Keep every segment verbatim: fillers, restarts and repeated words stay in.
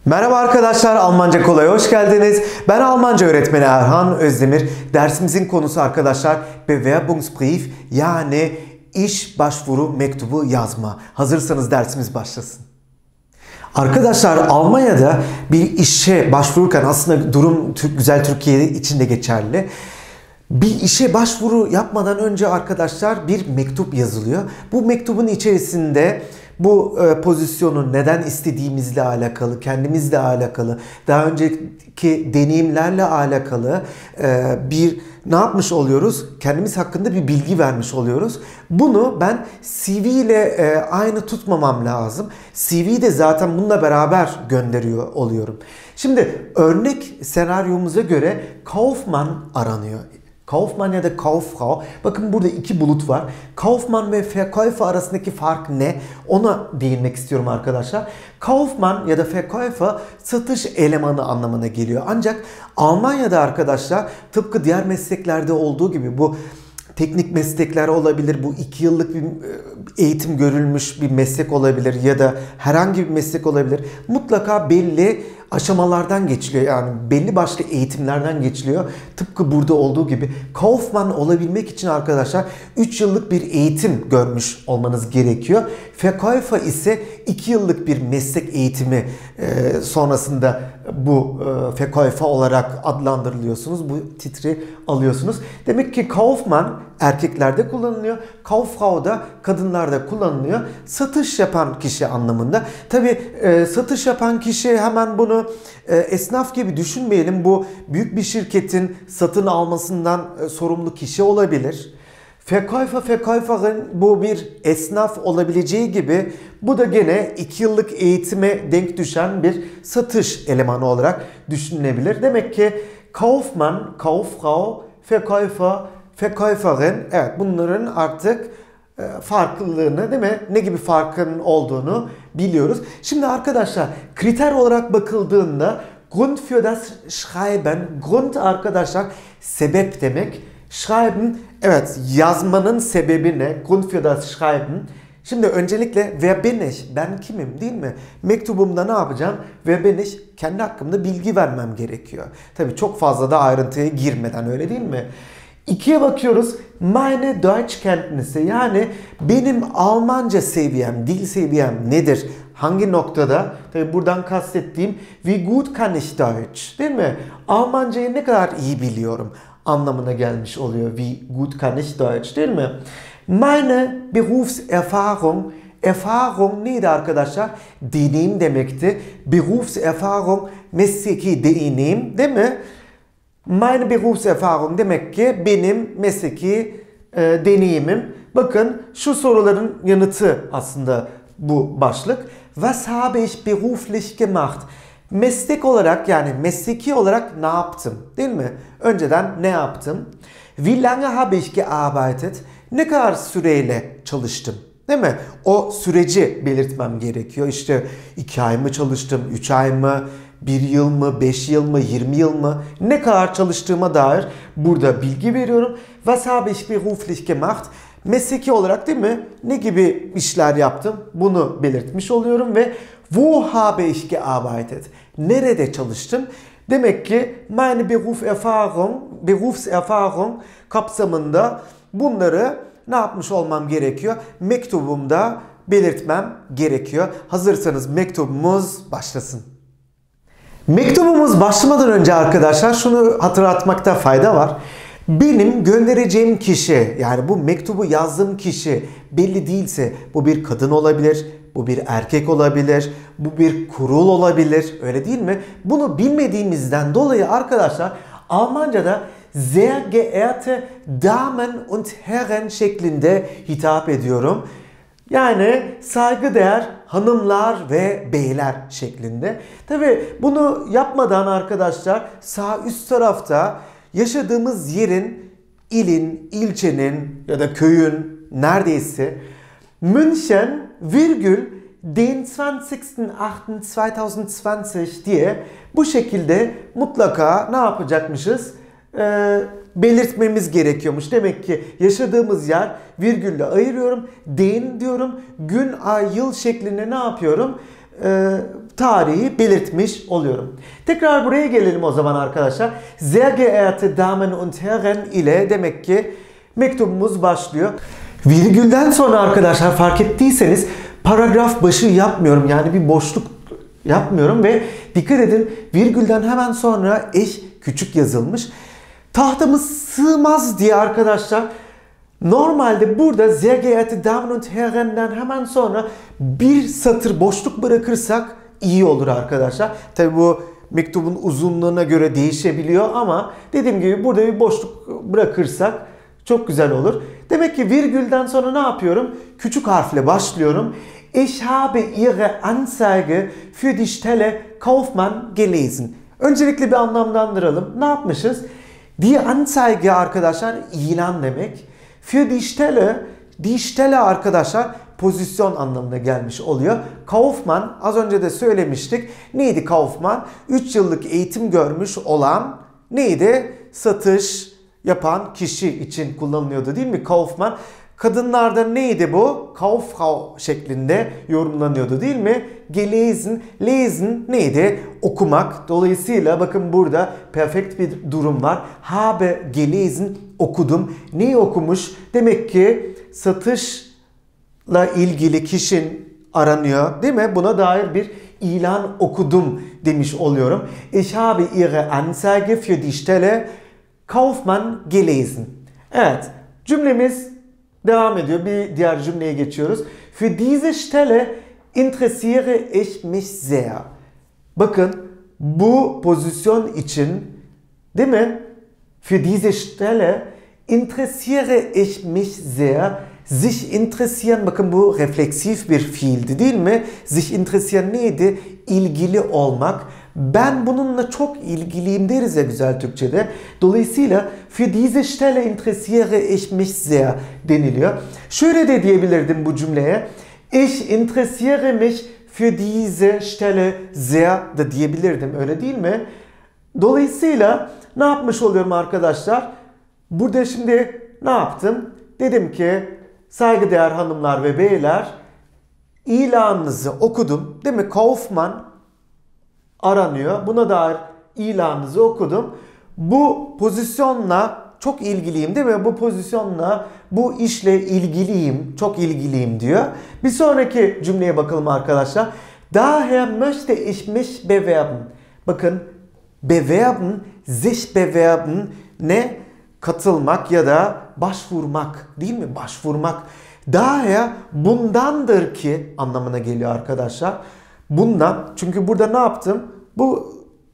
Merhaba arkadaşlar, Almanca Kolay'a hoş geldiniz. Ben Almanca öğretmeni Erhan Özdemir. Dersimizin konusu arkadaşlar Bewerbungsbrief, yani iş başvuru mektubu yazma. Hazırsanız dersimiz başlasın. Arkadaşlar, Almanya'da bir işe başvururken aslında durum güzel Türkiye için de geçerli. Bir işe başvuru yapmadan önce arkadaşlar bir mektup yazılıyor. Bu mektubun içerisinde bu e, pozisyonu neden istediğimizle alakalı, kendimizle alakalı, daha önceki deneyimlerle alakalı e, bir ne yapmış oluyoruz? Kendimiz hakkında bir bilgi vermiş oluyoruz. Bunu ben C V ile e, aynı tutmamam lazım. C V'yi de zaten bununla beraber gönderiyor oluyorum. Şimdi örnek senaryomuza göre Kaufmann aranıyor. Kaufmann ya da Kauffrau. Bakın burada iki bulut var. Kaufmann ve Verkäufer arasındaki fark ne? Ona değinmek istiyorum arkadaşlar. Kaufmann ya da Verkäufer satış elemanı anlamına geliyor. Ancak Almanya'da arkadaşlar tıpkı diğer mesleklerde olduğu gibi bu teknik meslekler olabilir, bu iki yıllık bir eğitim görülmüş bir meslek olabilir ya da herhangi bir meslek olabilir. Mutlaka belli aşamalardan geçiliyor, yani belli başlı eğitimlerden geçiliyor. Tıpkı burada olduğu gibi Kaufmann olabilmek için arkadaşlar üç yıllık bir eğitim görmüş olmanız gerekiyor. Verkäufer ise iki yıllık bir meslek eğitimi e, sonrasında bu e, Verkäufer olarak adlandırılıyorsunuz. Bu titri alıyorsunuz. Demek ki Kaufmann erkeklerde kullanılıyor. Kauffrau da kadınlarda kullanılıyor. Satış yapan kişi anlamında. Tabi e, satış yapan kişi hemen bunu e, esnaf gibi düşünmeyelim. Bu büyük bir şirketin satın almasından e, sorumlu kişi olabilir. Verkäufer, Verkäuferin bu bir esnaf olabileceği gibi bu da gene iki yıllık eğitime denk düşen bir satış elemanı olarak düşünülebilir. Demek ki Kaufmann, Kauffrau, Verkäufer, Verkäuferin, evet, bunların artık farklılığını, değil mi? Ne gibi farkın olduğunu biliyoruz. Şimdi arkadaşlar kriter olarak bakıldığında Grund für das Schreiben, Grund arkadaşlar sebep demek. Schreiben, evet, yazmanın sebebi ne? Grund für das Schreiben. Şimdi öncelikle wer bin ich? Ben kimim, değil mi? Mektubumda ne yapacağım? Wer bin ich? Kendi hakkımda bilgi vermem gerekiyor. Tabii çok fazla da ayrıntıya girmeden, öyle değil mi? İkiye bakıyoruz. Meine Deutschkenntnisse, yani benim Almanca seviyem, dil seviyem nedir? Hangi noktada? Tabii buradan kastettiğim wie gut kann ich Deutsch, değil mi? Almancayı ne kadar iyi biliyorum anlamına gelmiş oluyor. Wie gut kann ich Deutsch, değil mi? Meine Berufserfahrung, Erfahrung neydi arkadaşlar? Deneyim demekti. Berufserfahrung, mesleki deneyim, değil mi? Meine Berufserfahrung demek ki benim mesleki e, deneyimim. Bakın şu soruların yanıtı aslında bu başlık. Was habe ich beruflich gemacht? Meslek olarak, yani mesleki olarak ne yaptım, değil mi? Önceden ne yaptım? Wie lange habe ich gearbeitet? Ne kadar süreyle çalıştım? Değil mi? O süreci belirtmem gerekiyor. İşte iki ay mı çalıştım, üç ay mı, bir yıl mı, beş yıl mı, yirmi yıl mı? Ne kadar çalıştığıma dair burada bilgi veriyorum. Was habe ich beruflich gemacht? Mesleki olarak, değil mi? Ne gibi işler yaptım? Bunu belirtmiş oluyorum ve wo habe ich gearbeitet? Nerede çalıştım? Demek ki meine Berufserfahrung, Berufserfahrung kapsamında bunları ne yapmış olmam gerekiyor? Mektubumda belirtmem gerekiyor. Hazırsanız mektubumuz başlasın. Mektubumuz başlamadan önce arkadaşlar şunu hatırlatmakta fayda var. Benim göndereceğim kişi, yani bu mektubu yazdığım kişi belli değilse, bu bir kadın olabilir, bu bir erkek olabilir, bu bir kurul olabilir, öyle değil mi? Bunu bilmediğimizden dolayı arkadaşlar Almanca'da sehr geehrte Damen und Herren şeklinde hitap ediyorum. Yani saygıdeğer hanımlar ve beyler şeklinde. Tabi bunu yapmadan arkadaşlar sağ üst tarafta yaşadığımız yerin, ilin, ilçenin ya da köyün neredeyse München virgül den yirmisi Aralık iki bin yirmi diye bu şekilde mutlaka ne yapacakmışız? Ee, belirtmemiz gerekiyormuş. Demek ki yaşadığımız yer virgülle ayırıyorum. Den diyorum. Gün, ay, yıl şeklinde ne yapıyorum? e, tarihi belirtmiş oluyorum. Tekrar buraya gelelim o zaman arkadaşlar. Sehr geehrte Damen und Herren ile demek ki mektubumuz başlıyor. Virgülden sonra arkadaşlar fark ettiyseniz paragraf başı yapmıyorum. Yani bir boşluk yapmıyorum ve dikkat edin virgülden hemen sonra eş küçük yazılmış. Tahtamız sığmaz diye arkadaşlar normalde burada sehr geehrte Damen und Herren'den hemen sonra bir satır boşluk bırakırsak iyi olur arkadaşlar. Tabi bu mektubun uzunluğuna göre değişebiliyor ama dediğim gibi burada bir boşluk bırakırsak çok güzel olur. Demek ki virgülden sonra ne yapıyorum? Küçük harfle başlıyorum. Ich habe Ihre Anzeige für die Stelle Kaufmann gelesen. Öncelikle bir anlamlandıralım. Ne yapmışız? Die Anzeige arkadaşlar ilan demek. Für die Stelle, die Stelle arkadaşlar pozisyon anlamına gelmiş oluyor. Kaufmann az önce de söylemiştik. Neydi Kaufmann? üç yıllık eğitim görmüş olan neydi? Satış yapan kişi için kullanılıyordu değil mi? Kaufmann. Kadınlarda neydi bu? Kauffrau şeklinde yorumlanıyordu değil mi? Gelesen, lesen neydi? Okumak. Dolayısıyla bakın burada perfect bir durum var. Habe gelesen, okudum. Neyi okumuş? Demek ki satışla ilgili kişinin aranıyor değil mi? Buna dair bir ilan okudum demiş oluyorum. Ich habe Ihre Anzeige für die Stelle Kaufmann gelesen. Evet, cümlemiz devam ediyor. Bir diğer cümleye geçiyoruz. Für diese Stelle interessiere ich mich sehr. Bakın bu pozisyon için değil mi? Für diese Stelle interessiere ich mich sehr. Sich interessieren, bakın bu refleksif bir fiildi değil mi? Sich interessieren neydi? İlgili olmak. Ben bununla çok ilgiliyim deriz ya güzel Türkçe'de. Dolayısıyla für diese Stelle interessiere ich mich sehr deniliyor. Şöyle de diyebilirdim bu cümleye. Ich interessiere mich für diese Stelle sehr da diyebilirdim. Öyle değil mi? Dolayısıyla ne yapmış oluyorum arkadaşlar? Burada şimdi ne yaptım? Dedim ki saygıdeğer hanımlar ve beyler ilanınızı okudum. Değil mi? Kaufmann aranıyor. Buna dair ilanınızı okudum. Bu pozisyonla çok ilgiliyim değil mi? Bu pozisyonla, bu işle ilgiliyim, çok ilgiliyim diyor. Bir sonraki cümleye bakalım arkadaşlar. Daher möchte ich mich bewerben. Bakın bewerben, sich bewerben ne? Katılmak ya da başvurmak değil mi? Başvurmak. Daher bundandır ki anlamına geliyor arkadaşlar. Bundan, çünkü burada ne yaptım? Bu,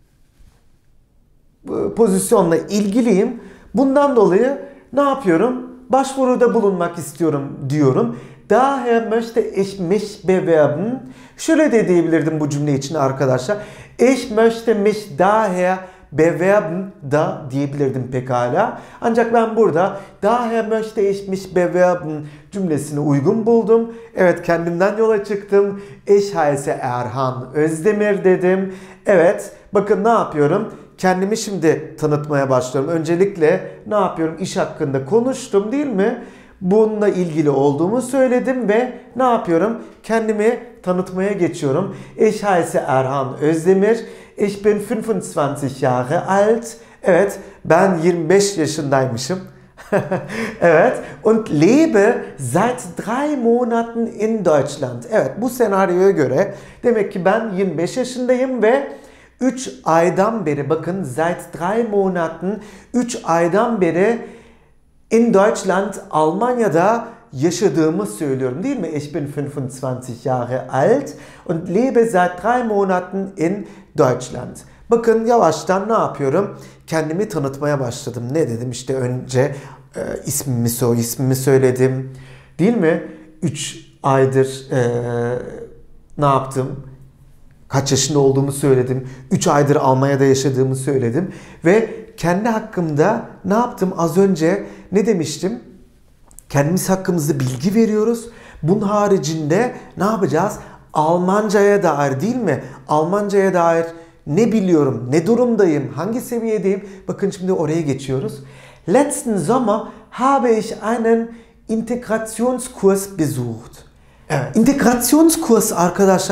bu pozisyonla ilgiliyim. Bundan dolayı ne yapıyorum? Başvuruda bulunmak istiyorum diyorum. Daher möchte ich mich bewerben. Şöyle de diyebilirdim bu cümle için arkadaşlar. Ich möchte mich daher bewerben da diyebilirdim pekala. Ancak ben burada daher möchte ich mich bewerben cümlesini uygun buldum. Evet, kendimden yola çıktım. Ich heiße Erhan Özdemir dedim. Evet, bakın ne yapıyorum? Kendimi şimdi tanıtmaya başlıyorum. Öncelikle ne yapıyorum? İş hakkında konuştum değil mi? Bununla ilgili olduğumu söyledim ve ne yapıyorum? Kendimi tanıtmaya geçiyorum. Ich heiße Erhan Özdemir. Ich bin fünfundzwanzig Jahre alt. Evet, ben yirmi beş yaşındaymışım. Evet, und lebe seit drei Monaten in Deutschland. Evet, bu senaryoya göre demek ki ben yirmi beş yaşındayım ve üç aydan beri, bakın seit drei Monaten, üç aydan beri in Deutschland, Almanya'da yaşadığımı söylüyorum değil mi? Ich bin fünfundzwanzig Jahre alt und lebe seit drei Monaten in Deutschland. Bakın yavaştan ne yapıyorum? Kendimi tanıtmaya başladım. Ne dedim? İşte önce e, ismimi, soy ismimi söyledim. Değil mi? üç aydır e, ne yaptım? Kaç yaşında olduğumu söyledim. üç aydır Almanya'da yaşadığımı söyledim. Ve kendi hakkımda ne yaptım? Az önce ne demiştim? Kendimiz hakkımızda bilgi veriyoruz. Bunun haricinde ne yapacağız? Almanca'ya dair değil mi? Almanca'ya dair ne biliyorum, ne durumdayım, hangi seviyedeyim? Bakın şimdi oraya geçiyoruz. Letzten Sommer habe ich einen Integrationskurs besucht. Evet. Integrationskurs arkadaşlar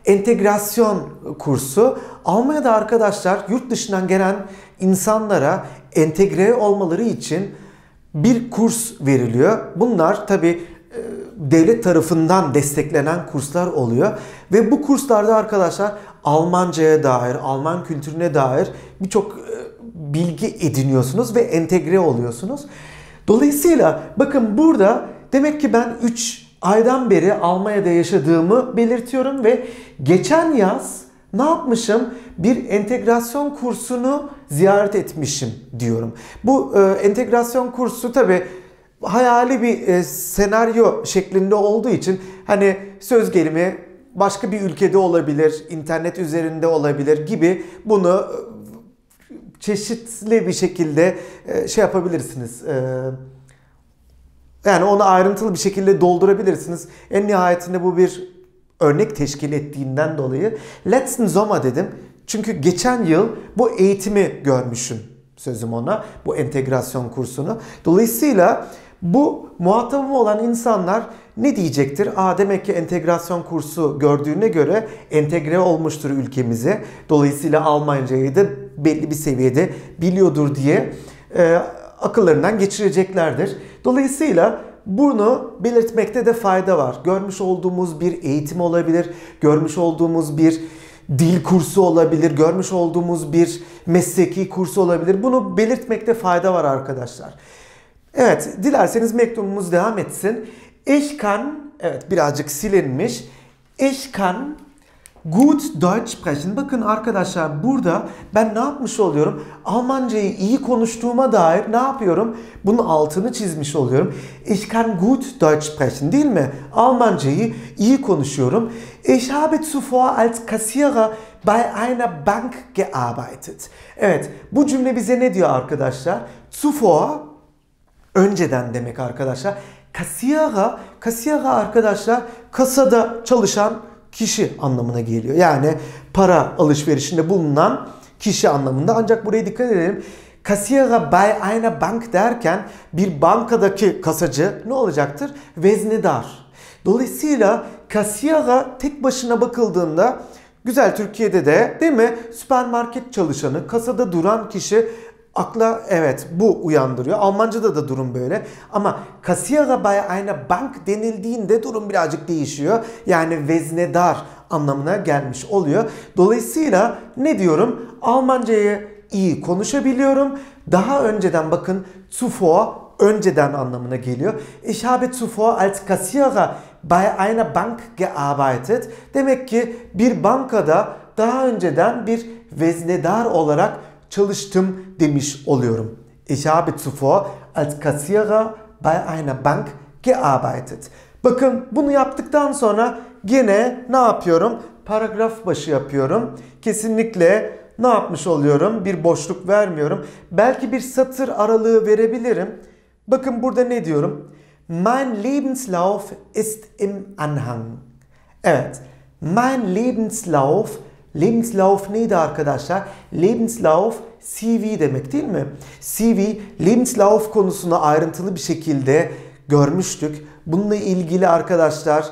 entegrasyon kursu. Almanya'da arkadaşlar yurt dışından gelen insanlara entegre olmaları için bir kurs veriliyor. Bunlar tabii devlet tarafından desteklenen kurslar oluyor. Ve bu kurslarda arkadaşlar Almanca'ya dair, Alman kültürüne dair birçok bilgi ediniyorsunuz ve entegre oluyorsunuz. Dolayısıyla bakın burada demek ki ben üç aydan beri Almanya'da yaşadığımı belirtiyorum ve geçen yaz ne yapmışım? Bir entegrasyon kursunu ziyaret etmişim diyorum. Bu e, entegrasyon kursu tabii hayali bir e, senaryo şeklinde olduğu için hani söz gelimi başka bir ülkede olabilir, internet üzerinde olabilir gibi bunu çeşitli bir şekilde e, şey yapabilirsiniz. E, yani onu ayrıntılı bir şekilde doldurabilirsiniz. En nihayetinde bu bir örnek teşkil ettiğinden dolayı letzten Sommer dedim. Çünkü geçen yıl bu eğitimi görmüşüm sözüm ona. Bu entegrasyon kursunu. Dolayısıyla bu muhatabım olan insanlar ne diyecektir? Aa, demek ki entegrasyon kursu gördüğüne göre entegre olmuştur ülkemize. Dolayısıyla Almancayı da belli bir seviyede biliyordur diye e, akıllarından geçireceklerdir. Dolayısıyla bunu belirtmekte de fayda var. Görmüş olduğumuz bir eğitim olabilir, görmüş olduğumuz bir dil kursu olabilir, görmüş olduğumuz bir mesleki kursu olabilir. Bunu belirtmekte fayda var arkadaşlar. Evet, dilerseniz mektubumuz devam etsin. Ich kann, evet birazcık silinmiş. Ich kann gut Deutsch sprechen. Bakın arkadaşlar burada ben ne yapmış oluyorum? Almancayı iyi konuştuğuma dair ne yapıyorum? Bunun altını çizmiş oluyorum. Ich kann gut Deutsch sprechen değil mi? Almancayı iyi konuşuyorum. Ich habe zuvor als Kassierer bei einer Bank gearbeitet. Evet, bu cümle bize ne diyor arkadaşlar? Zuvor, önceden demek arkadaşlar. Kassierer, Kassierer arkadaşlar kasada çalışan kişi anlamına geliyor. Yani para alışverişinde bulunan kişi anlamında. Ancak buraya dikkat edelim. Kassierer bei einer Bank derken bir bankadaki kasacı ne olacaktır? Veznedar. Dolayısıyla Kassierer tek başına bakıldığında güzel Türkiye'de de değil mi? Süpermarket çalışanı, kasada duran kişi akla evet bu uyandırıyor. Almanca'da da durum böyle. Ama Kassierer bei einer Bank denildiğinde durum birazcık değişiyor. Yani veznedar anlamına gelmiş oluyor. Dolayısıyla ne diyorum? Almancayı iyi konuşabiliyorum. Daha önceden bakın zuvor önceden anlamına geliyor. Ich habe zuvor als Kassierer bei einer Bank gearbeitet. Demek ki bir bankada daha önceden bir veznedar olarak çalıştım demiş oluyorum. Ich habe zuvor als Kassierer bei einer Bank gearbeitet. Bakın bunu yaptıktan sonra gene ne yapıyorum? Paragraf başı yapıyorum. Kesinlikle ne yapmış oluyorum? Bir boşluk vermiyorum. Belki bir satır aralığı verebilirim. Bakın burada ne diyorum? Mein Lebenslauf ist im Anhang. Evet. Mein Lebenslauf Lebenslauf neydi arkadaşlar? Lebenslauf C V demek değil mi? C V, Lebenslauf konusunu ayrıntılı bir şekilde görmüştük. Bununla ilgili arkadaşlar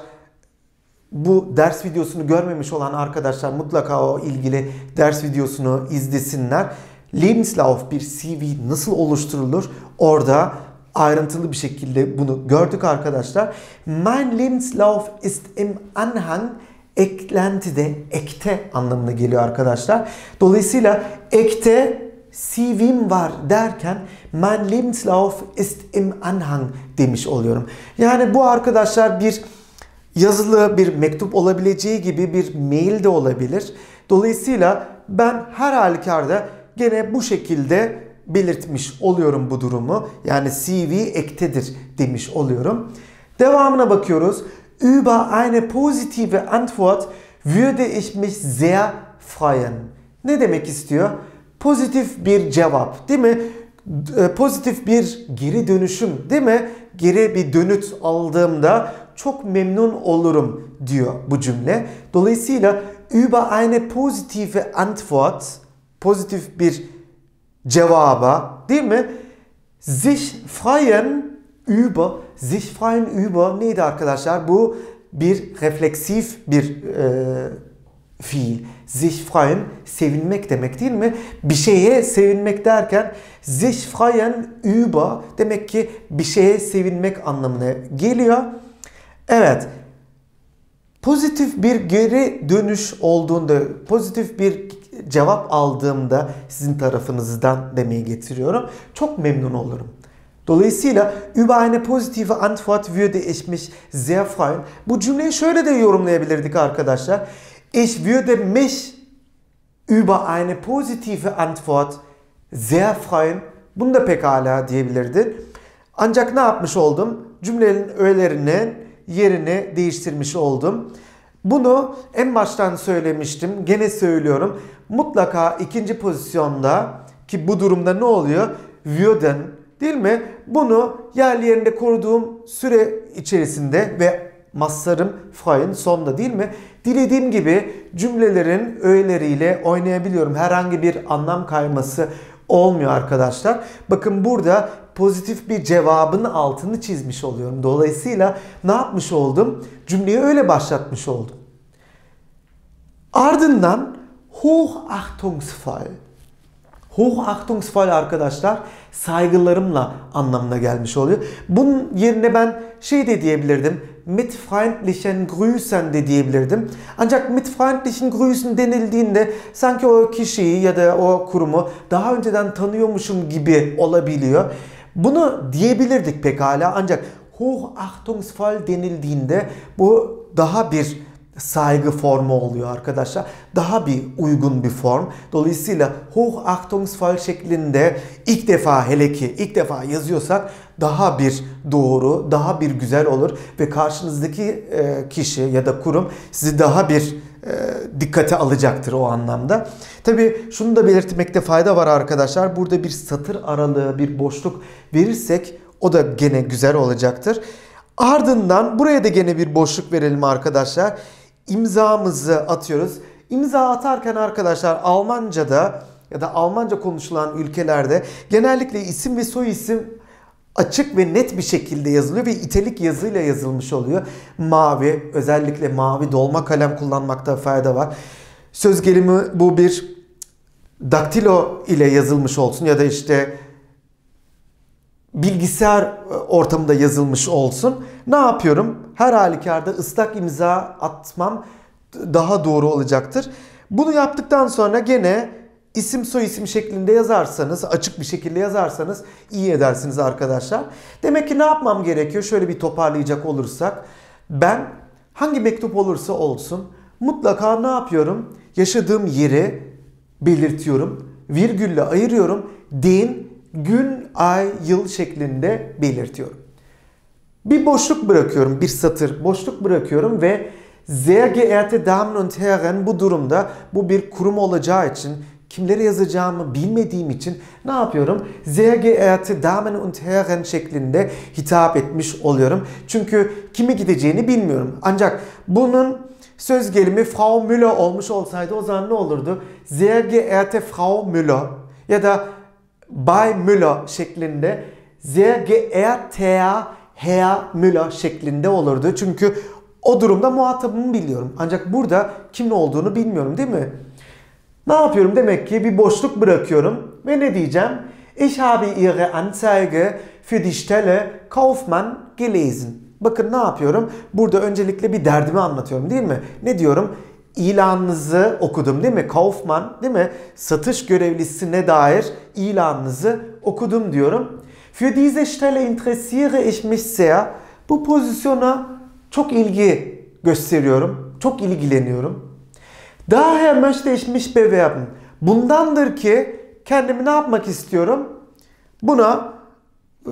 bu ders videosunu görmemiş olan arkadaşlar mutlaka o ilgili ders videosunu izlesinler. Lebenslauf bir C V nasıl oluşturulur? Orada ayrıntılı bir şekilde bunu gördük arkadaşlar. Mein Lebenslauf ist im Anhang. Eklentide, ekte anlamına geliyor arkadaşlar. Dolayısıyla ekte C V'm var derken mein Lebenslauf ist im Anhang demiş oluyorum. Yani bu arkadaşlar bir yazılı bir mektup olabileceği gibi bir mail de olabilir. Dolayısıyla ben her halükarda gene bu şekilde belirtmiş oluyorum bu durumu. Yani C V ektedir demiş oluyorum. Devamına bakıyoruz. Über eine positive Antwort würde ich mich sehr freuen. Ne demek istiyor? Pozitif bir cevap, değil mi? Pozitif bir geri dönüşüm, değil mi? Geri bir dönüt aldığımda çok memnun olurum diyor bu cümle. Dolayısıyla über eine positive Antwort, pozitif bir cevaba, değil mi? Sich freuen über, sich freuen über neydi arkadaşlar? Bu bir refleksif bir e, viel. Sich freuen, sevinmek demek değil mi? Bir şeye sevinmek derken sich freuen über demek ki bir şeye sevinmek anlamına geliyor. Evet. Pozitif bir geri dönüş olduğunda, pozitif bir cevap aldığımda sizin tarafınızdan demeye getiriyorum. Çok memnun olurum. Dolayısıyla über eine positive Antwort würde ich mich sehr freuen. Bu cümleyi şöyle de yorumlayabilirdik arkadaşlar. Ich würde mich über eine positive Antwort sehr freuen. Bunu da pekala diyebilirdin. Ancak ne yapmış oldum? Cümlenin öğelerinin yerini değiştirmiş oldum. Bunu en baştan söylemiştim. Gene söylüyorum. Mutlaka ikinci pozisyonda ki bu durumda ne oluyor? Würden değil mi? Bunu yerli yerinde koruduğum süre içerisinde ve maslarım freuen sonda değil mi? Dilediğim gibi cümlelerin öğeleriyle oynayabiliyorum. Herhangi bir anlam kayması olmuyor arkadaşlar. Bakın burada pozitif bir cevabın altını çizmiş oluyorum. Dolayısıyla ne yapmış oldum? Cümleyi öyle başlatmış oldum. Ardından hochachtungsvoll. Hochachtungsvoll arkadaşlar saygılarımla anlamına gelmiş oluyor. Bunun yerine ben şey de diyebilirdim. Mit freundlichen Grüßen de diyebilirdim. Ancak mit freundlichen Grüßen denildiğinde sanki o kişiyi ya da o kurumu daha önceden tanıyormuşum gibi olabiliyor. Bunu diyebilirdik pekala ancak hochachtungsvoll denildiğinde bu daha bir saygı formu oluyor arkadaşlar. Daha bir uygun bir form. Dolayısıyla hochachtungsvoll şeklinde ilk defa hele ki ilk defa yazıyorsak daha bir doğru, daha bir güzel olur ve karşınızdaki kişi ya da kurum sizi daha bir dikkate alacaktır o anlamda. Tabii şunu da belirtmekte fayda var arkadaşlar. Burada bir satır aralığı, bir boşluk verirsek o da gene güzel olacaktır. Ardından buraya da gene bir boşluk verelim arkadaşlar. İmzamızı atıyoruz. İmza atarken arkadaşlar Almanca'da ya da Almanca konuşulan ülkelerde genellikle isim ve soy isim açık ve net bir şekilde yazılıyor ve italik yazıyla yazılmış oluyor. Mavi, özellikle mavi dolma kalem kullanmakta fayda var. Söz gelimi bu bir daktilo ile yazılmış olsun ya da işte bilgisayar ortamında yazılmış olsun. Ne yapıyorum? Her halükarda ıslak imza atmam daha doğru olacaktır. Bunu yaptıktan sonra gene isim soy isim şeklinde yazarsanız, açık bir şekilde yazarsanız iyi edersiniz arkadaşlar. Demek ki ne yapmam gerekiyor? Şöyle bir toparlayacak olursak ben hangi mektup olursa olsun mutlaka ne yapıyorum? Yaşadığım yeri belirtiyorum. Virgülle ayırıyorum. Den, gün, ay, yıl şeklinde belirtiyorum. Bir boşluk bırakıyorum. Bir satır boşluk bırakıyorum ve sehr geehrte Damen und Herren bu durumda bu bir kurum olacağı için kimlere yazacağımı bilmediğim için ne yapıyorum? Sehr geehrte Damen und Herren şeklinde hitap etmiş oluyorum. Çünkü kime gideceğini bilmiyorum. Ancak bunun söz gelimi Frau Müller olmuş olsaydı o zaman ne olurdu? Sehr geehrte Frau Müller ya da Bay Müller şeklinde sehr geehrter Herr Müller şeklinde olurdu. Çünkü o durumda muhatabımı biliyorum. Ancak burada kimin olduğunu bilmiyorum değil mi? Ne yapıyorum? Demek ki bir boşluk bırakıyorum ve ne diyeceğim? Ich habe Ihre Anzeige für die Stelle Kaufmann gelesen. Bakın ne yapıyorum? Burada öncelikle bir derdimi anlatıyorum değil mi? Ne diyorum? İlanınızı okudum değil mi? Kaufmann değil mi? Satış görevlisine dair ilanınızı okudum diyorum. Für diese Stelle interessiere ich mich sehr. Bu pozisyona çok ilgi gösteriyorum. Çok ilgileniyorum. Daher möchte ich mich bewerben. Bundandır ki kendimi ne yapmak istiyorum? Buna e,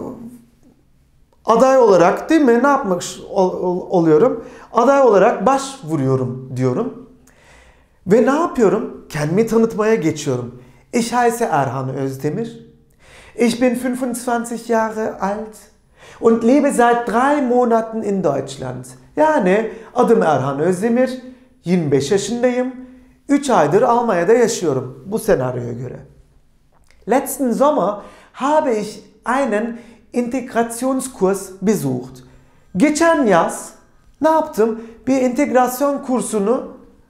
aday olarak değil mi? Ne yapmak oluyorum? Aday olarak başvuruyorum diyorum. Ve ne yapıyorum? Kendimi tanıtmaya geçiyorum. Ich heiße Erhan Özdemir. Ich bin fünfundzwanzig Jahre alt und lebe seit drei Monaten in Deutschland. Yani adım Erhan Özdemir, yirmi beş yaşındayım, üç aydır Almanya'da yaşıyorum bu senaryoya göre. Letzten Sommer habe ich einen Integrationskurs besucht. Geçen yaz ne yaptım? Bir entegrasyon kursunu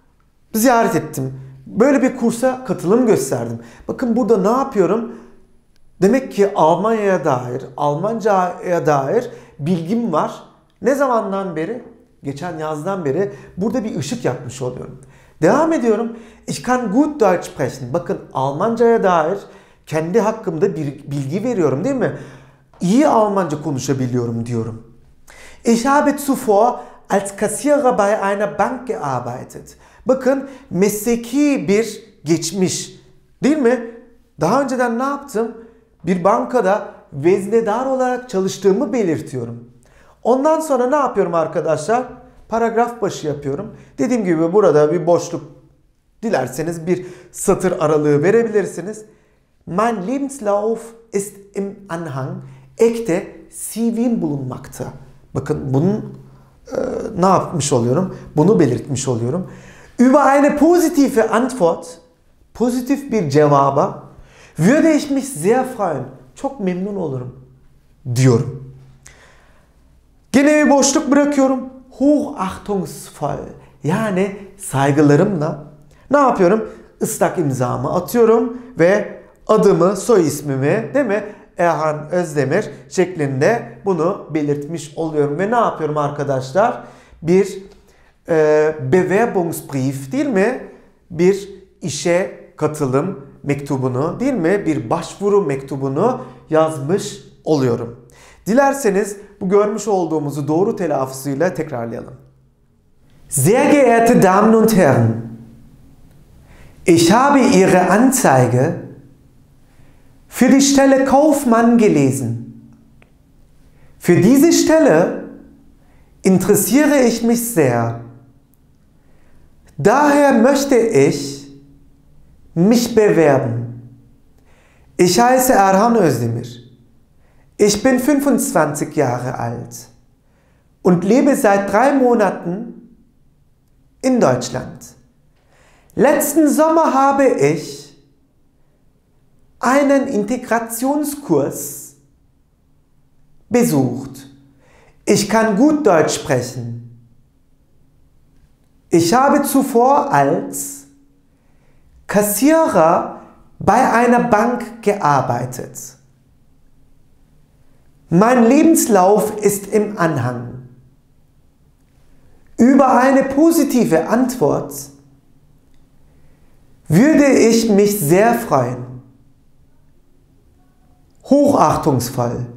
ziyaret ettim. Böyle bir kursa katılım gösterdim. Bakın burada ne yapıyorum? Demek ki Almanya'ya dair, Almanca'ya dair bilgim var. Ne zamandan beri? Geçen yazdan beri burada bir ışık yakmış oluyorum. Devam ediyorum. Ich kann gut Deutsch sprechen. Bakın Almanca'ya dair kendi hakkımda bir bilgi veriyorum değil mi? İyi Almanca konuşabiliyorum diyorum. Ich habe zuvor als Kassierer bei einer Bank gearbeitet. Bakın mesleki bir geçmiş değil mi? Daha önceden ne yaptım? Bir bankada veznedar olarak çalıştığımı belirtiyorum. Ondan sonra ne yapıyorum arkadaşlar? Paragraf başı yapıyorum. Dediğim gibi burada bir boşluk, dilerseniz bir satır aralığı verebilirsiniz. Mein Lebenslauf ist im Anhang. Ekte C V'm bulunmakta. Bakın bunun e, ne yapmış oluyorum? Bunu belirtmiş oluyorum. Über eine positive Antwort, pozitif bir cevaba würde ich mich sehr freuen. Çok memnun olurum diyorum. Gene bir boşluk bırakıyorum. Hochachtungsvoll. Yani saygılarımla ne yapıyorum? Islak imzamı atıyorum ve adımı, soy ismimi, değil mi? Erhan Özdemir şeklinde bunu belirtmiş oluyorum. Ve ne yapıyorum arkadaşlar? Bir e, Bewerbungsbrief değil mi? Bir işe katılım mektubunu değil mi? Bir başvuru mektubunu yazmış oluyorum. Dilerseniz bu görmüş olduğumuzu doğru telaffuzuyla tekrarlayalım. Sehr geehrte Damen und Herren, ich habe Ihre Anzeige für die Stelle Kaufmann gelesen. Für diese Stelle interessiere ich mich sehr. Daher möchte ich mich bewerben. Ich heiße Erhan Özdemir. Ich bin fünfundzwanzig Jahre alt und lebe seit drei Monaten in Deutschland. Letzten Sommer habe ich einen Integrationskurs besucht. Ich kann gut Deutsch sprechen. Ich habe zuvor als Kassierer bei einer Bank gearbeitet. Mein Lebenslauf ist im Anhang. Über eine positive Antwort würde ich mich sehr freuen. Hochachtungsvoll.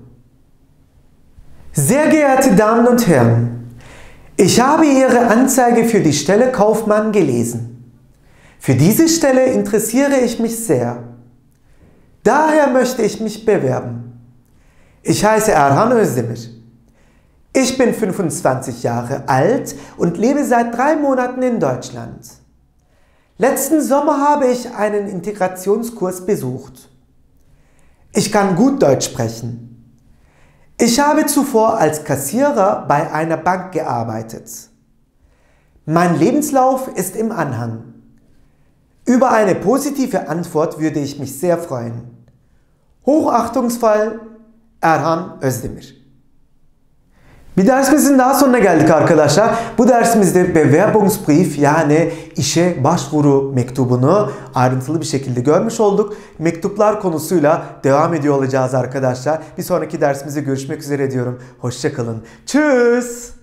Sehr geehrte Damen und Herren, ich habe Ihre Anzeige für die Stelle Kaufmann gelesen. Für diese Stelle interessiere ich mich sehr. Daher möchte ich mich bewerben. Ich heiße Erhan Özdemir. Ich bin fünfundzwanzig Jahre alt und lebe seit drei Monaten in Deutschland. Letzten Sommer habe ich einen Integrationskurs besucht. Ich kann gut Deutsch sprechen. Ich habe zuvor als Kassierer bei einer Bank gearbeitet. Mein Lebenslauf ist im Anhang. Über eine positive Antwort würde ich mich sehr freuen. Hochachtungsvoll, Erhan Özdemir. Bir dersimizin daha sonuna geldik arkadaşlar. Bu dersimizde Bewerbungsbrief yani işe başvuru mektubunu ayrıntılı bir şekilde görmüş olduk. Mektuplar konusuyla devam ediyor olacağız arkadaşlar. Bir sonraki dersimizde görüşmek üzere diyorum. Hoşça kalın. Tschüss.